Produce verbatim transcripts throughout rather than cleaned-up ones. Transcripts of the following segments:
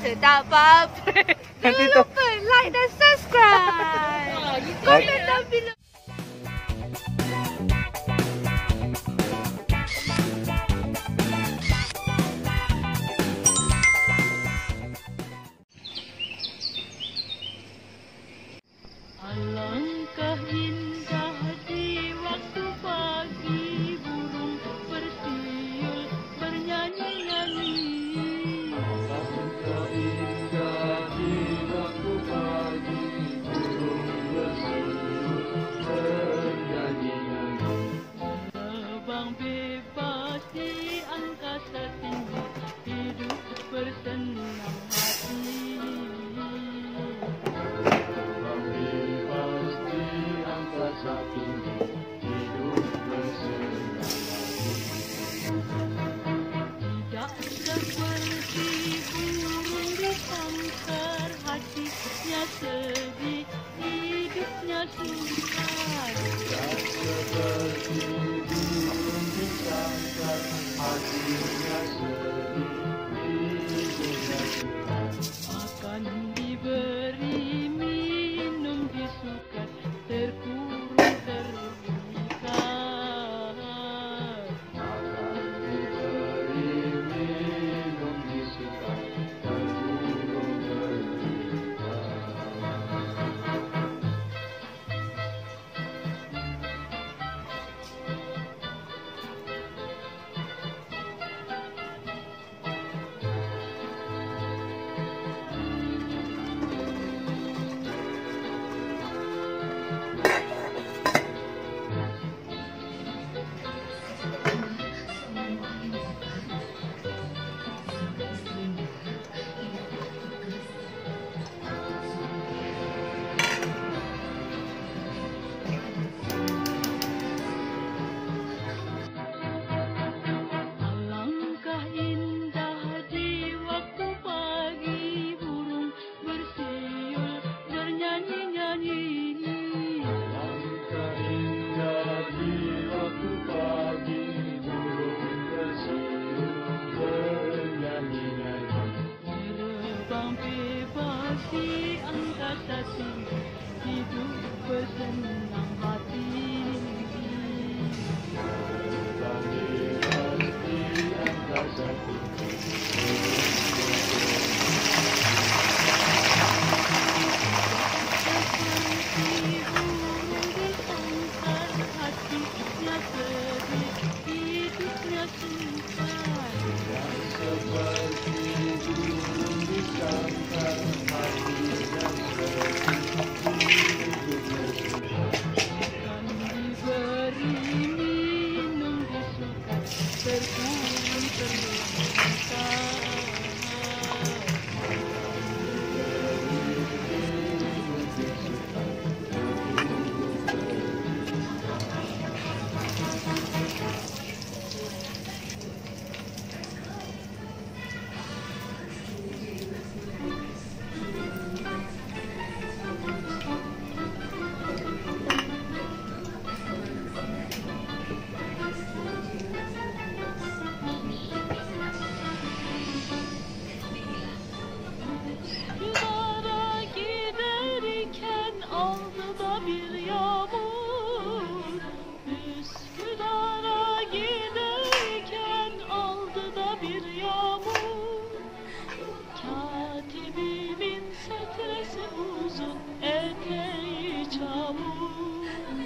Tak apa-apa. Jangan lupa like dan subscribe. Komen down below. Alangkah indah di waktu pagi, burung bersiul bernyanyi-nyanyi. Alangkah indah di waktu pagi, burung bersiul bernyanyi-nyanyi. Terbang bebas di angkasa tinggi, hidup bersenang hati. Tinggi, hidup bersenang hati. Tidak seperti burung di sangkar, hatinya sedih, hidupnya sukar. Tidak seperti burung di sangkar, hatinya sedih, hidupnya sukar. Akan diberi minum disukat, terkurung di angkasa tinggi, hidup bersenang hati. Terbang bebas di angkasa tinggi, seperti burung di sangkar, hatinya sedih, hidupnya sukar. tidak seperti burung di sangkar, hatinya sedih, hidupnya sukar. Akan diberi minum disukat, terkurung terluka. Üsküdar'a giderken aldı da bir yağmur. Üsküdar'a giderken aldı da bir yağmur. Katibimin setresi uzun, eteği çamur.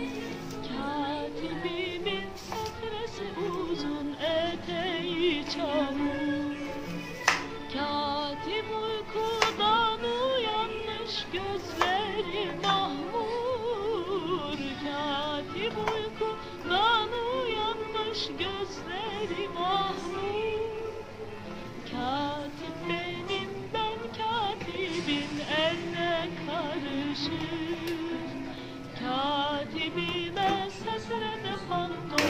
Katibimin setresi uzun, eteği çamur. Katip uykudan uyanmış, gözleri mahmur. Katip uykudan uyanmış, gözleri mahmur. Katip benim, ben katibin eline karışır. Katibime seslenip pantolon.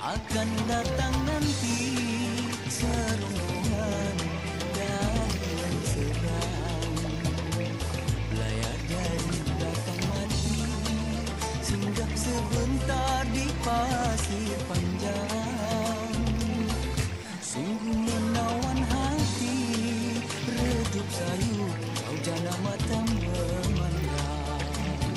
akan datang nanti serombongan dari yang sedang layar dari belakang mati, singgah sebentar di pasir panjang. Sungguh menawan hati, redup sayu, kau jana mata memandang.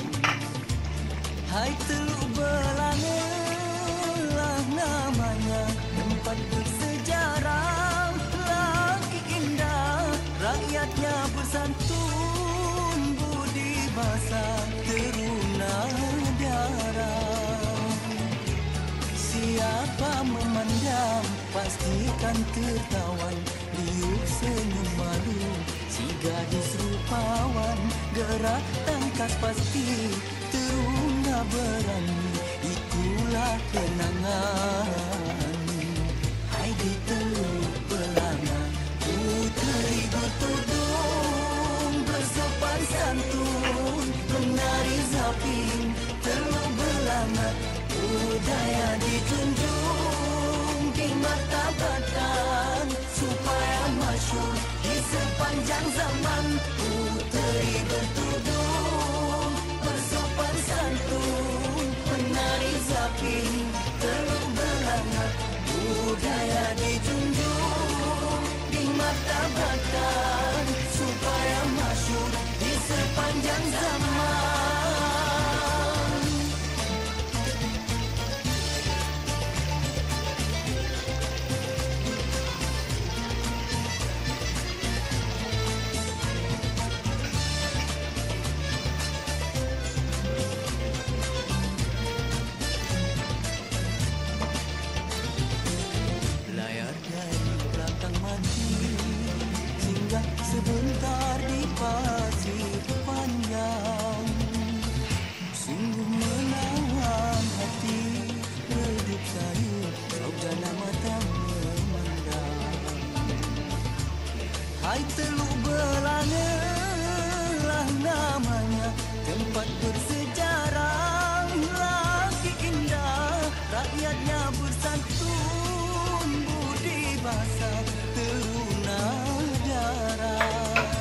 Hai Teluk Belanga lah namanya, tempat bersejarah, lagi indah, rakyatnya bersantun, budi bahasa teruna darah. Siapa memandang pastikan tertawan, liuk senyum malu si gadis rupawan, gerak tangkas pasti teruna berani, itulah kenangan. Hai di Teluk Belanga, puteri bertudung bersopan santun, menari zapin Teluk Belanga, budaya dijunjung di mata badan, supaya masyhur di sepanjang zaman. Puteri bertudung bersopan santun, menari zapin Teluk Belanga, budaya dijunjung di mata badan, supaya masyhur di sepanjang zaman. Sebentar di pasir panjang, sungguh menawan hati, redup sayu, saudara mata memandang. Hai Teluk Belanga lah namanya, tempat bersejarah, lagi indah, rakyatnya bersantun, budi bahasa teruna darah.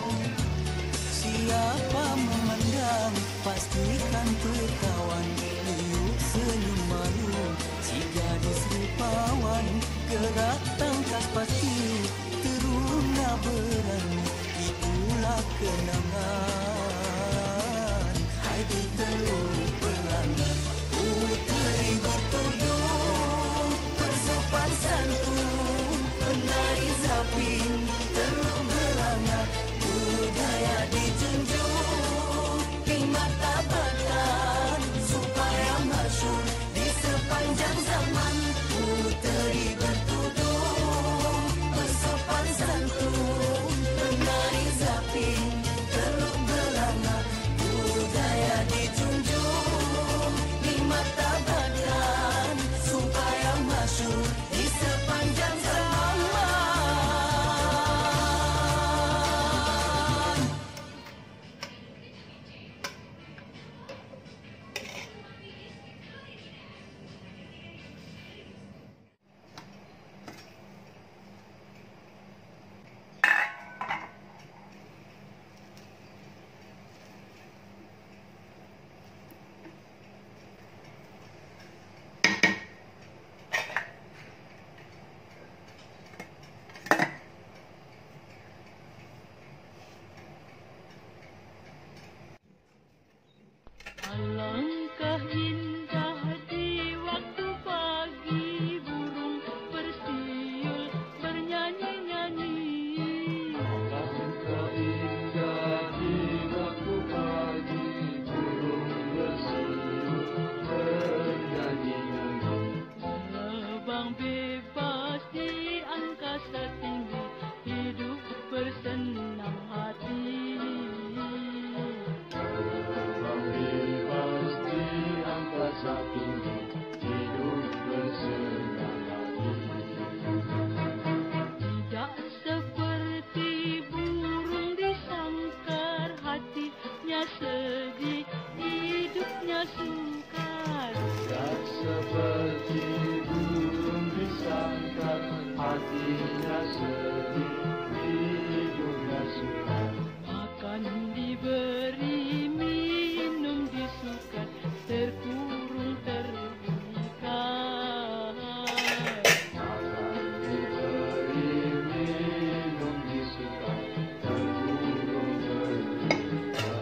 Siapa memandang pastikan tertawan, liuk senyum malu si gadis rupawan, gerak tangkas pasti teruna berani, itulah kenangan. Hai di Teluk Belanga, puteri bertudung bersopan santun, menari zapin Teluk Belanga, budaya dijunjung di mata badan, supaya masyhur di sepanjang zaman. Puteri bertudung bersopan santun, menari zapin Teluk Belanga, budaya dijunjung hatinya sedih, hidupnya suka. Makan diberi, minum disukat, terkurung terikat. Makan diberi, minum disuka, terkurung terikat.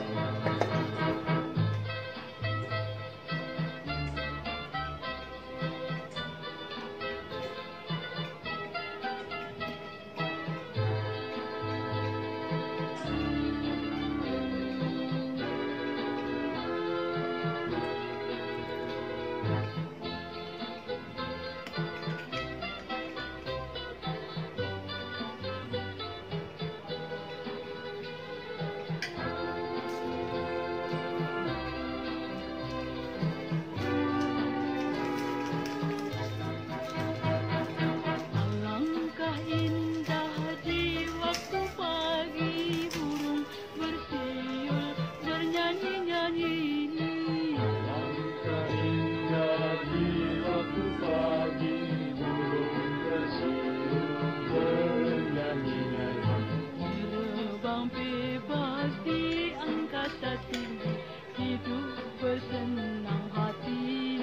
Alangkah indah di waktu pagi, burung bersiul bernyanyi-nyanyi. Langkah indah di waktu pagi, burung bersiul bernyanyi-nyanyi. Terbang bebas di angkasa tinggi, hidup bersenang hati.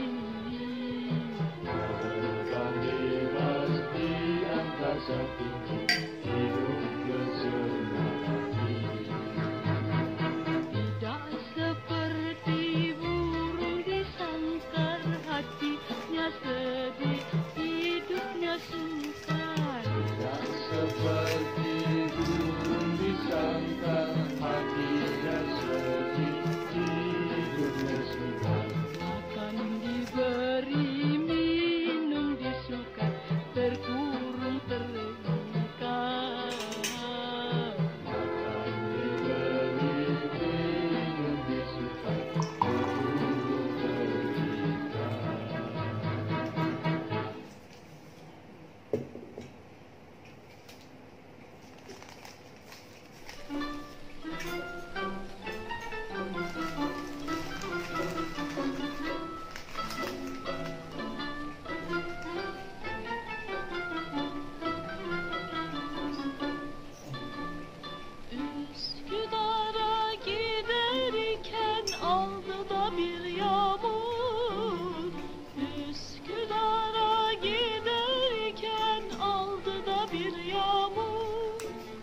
Terbang bebas di angkasa tinggi, hidup bersenang hati. Tidak seperti burung disangkar, hatinya sedih, hidupnya sukar. Tidak seperti burung disangkar, hatinya sedih, hidupnya sukar. Makan diberi, minum disukat, terkurung terikat. Makan diberi, minum disuka, terkurung terikat. Üsküdar'a giderken aldı da bir yağmur. Üsküdar'a giderken aldı da bir yağmur.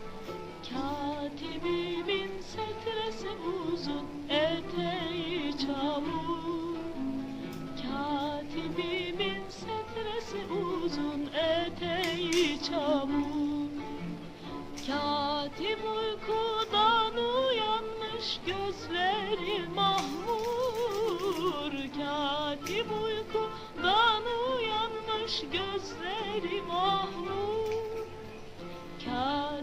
Katibimin setresi uzun, eteği çamur. Katibimin setresi uzun, eteği çamur. Katip uykudan uyanmış, gözleri mahmur. Katip uykudan uyanmış, gözleri mahmur. Katip